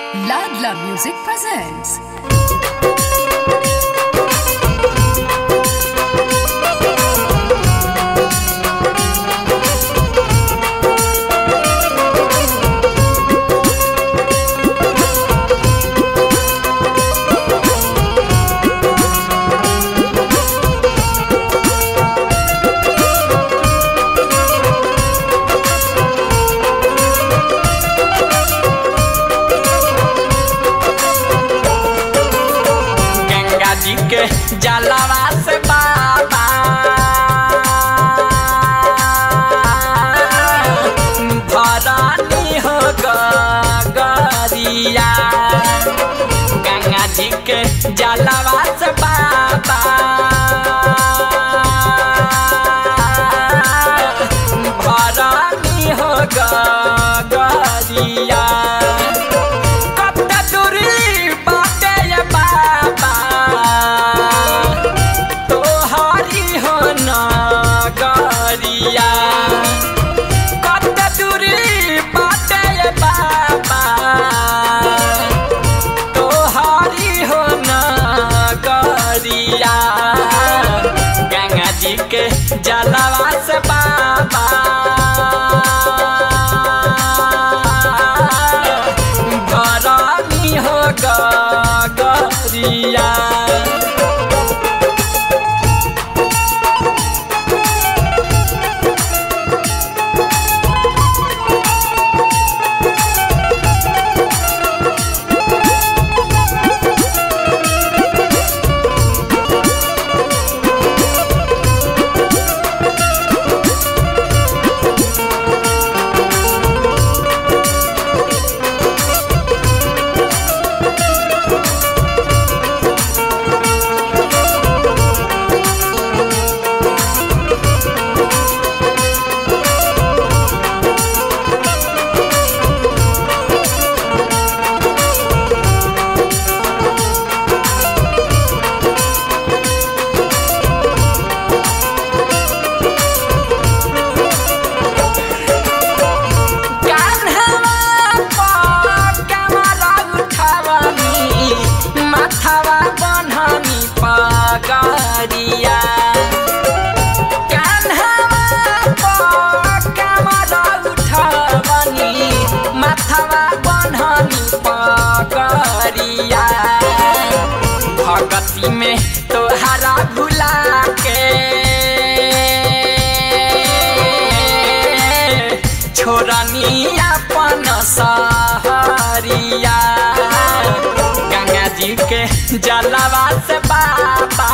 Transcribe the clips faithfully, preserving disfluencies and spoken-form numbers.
Ladla Music presents. के जलवा से बाबा भरानी हो गरिया गंगा जी के जलवा से बाबा भरानी हो गरिया गंगा जी के जलवा से बाबा भरानी हो गरिया भगती में तोहरा भुला के छोड़नी अपन सहरिया गंगा जी के जलवा से बाबा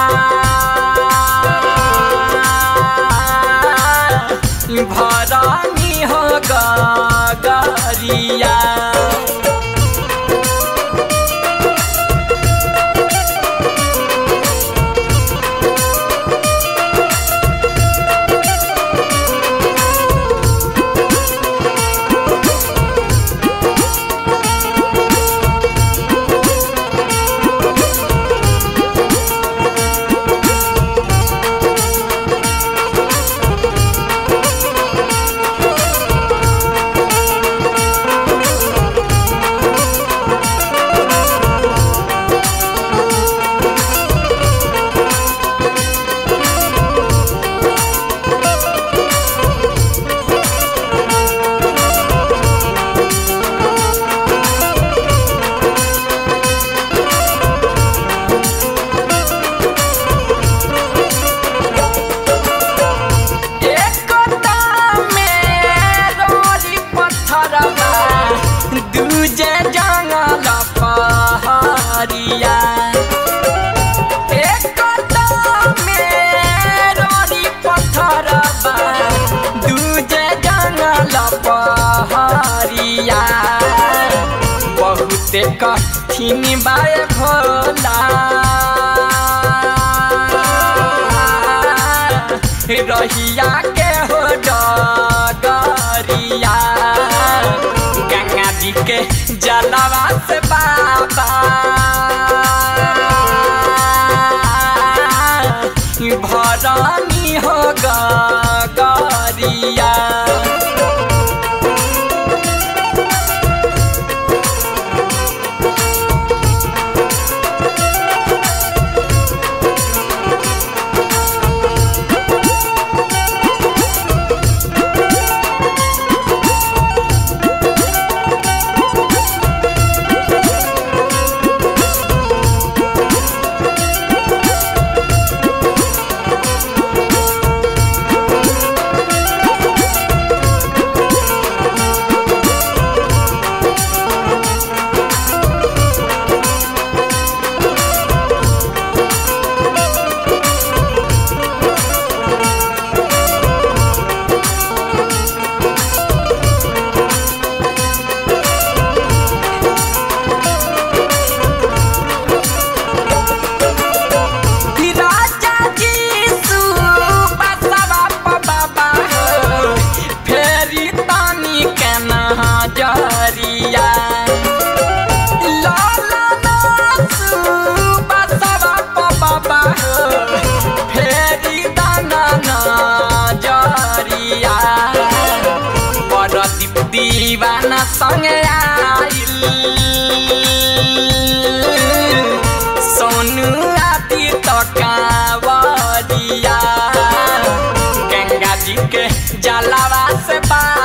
भरानी हो गरिया दूजे जंगल पहाड़िया एक मेरी पत्थरबा दूजे जंगल पहाड़िया बहुत कठिन बाय भोला रहिया के हो डगरिया गंगा जी के जलवा से बाबा भरानी हो गरिया संग आइल सोनू आदि तो कांवरिया गंगा जी के जलवा से